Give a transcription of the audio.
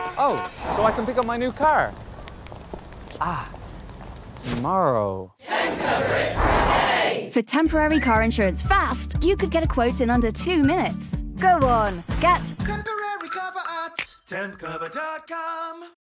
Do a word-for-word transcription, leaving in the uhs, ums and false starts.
Oh, so I can pick up my new car. Ah, tomorrow. Tempcover it for a day! For temporary car insurance fast, you could get a quote in under two minutes. Go on, get Temporary cover at tempcover dot com.